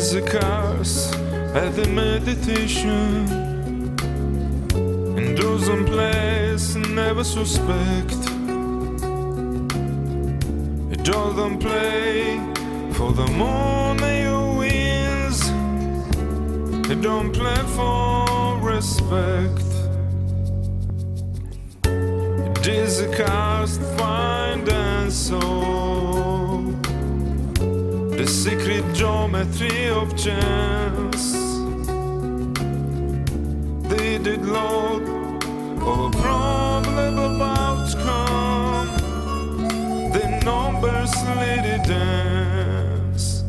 is a curse at the meditation, and those in place never suspect. It doesn't play for the money or wins, it don't play for respect. It is a curse to find and soul, the secret geometry of chance. They did load of a probable outcome, the numbers let it dance.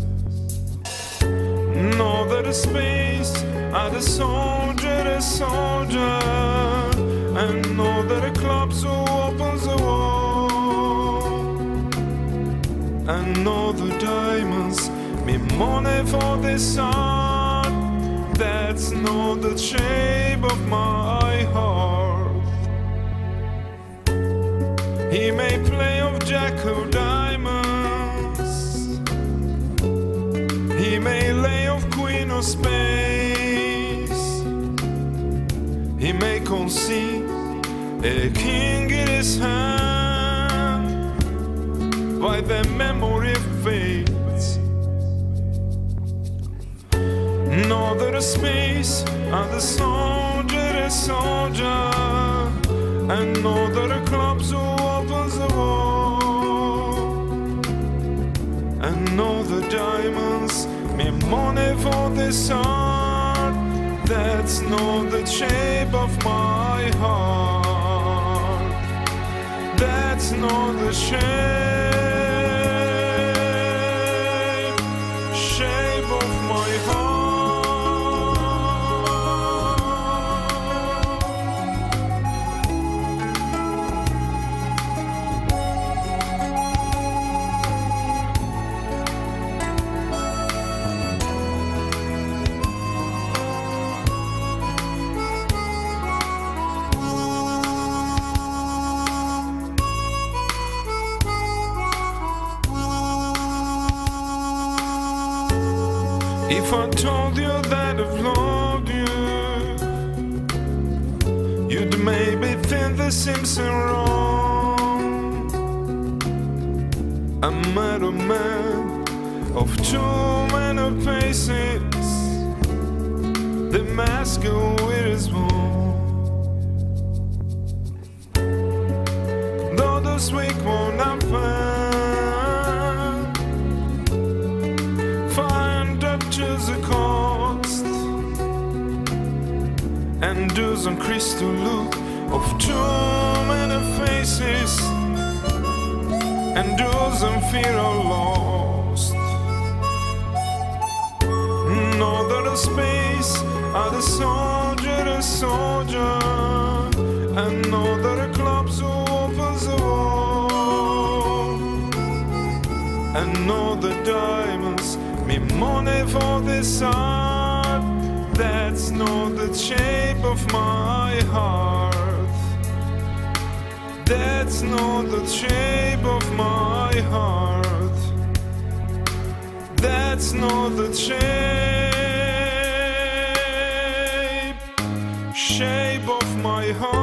Know that the space are the soldier, and know that the clubs who opens the wall, and know the diamonds mean money for this art. That's not the shape of my heart. He may play of jack of diamonds, he may lay of queen of spades, he may concede a king in his hand, by the memory fades. Know that the space and the soldier, and know that the clubs who opens the wall, and know the diamonds mean money for this art. That's not the shape of my heart. That's not the shape of my heart. If I told you that I've loved you, you'd maybe think this seems wrong. I met a man of too many faces, the mask with his bone. Though this week won't happen, choose a cost, and do some crystal look of too many faces, and do some fear of lost. Know that the space are the soldier, and know that the clubs who opens the wall, and know the diamonds mean money for this art. That's not the shape of my heart. That's not the shape of my heart. That's not the shape of my heart.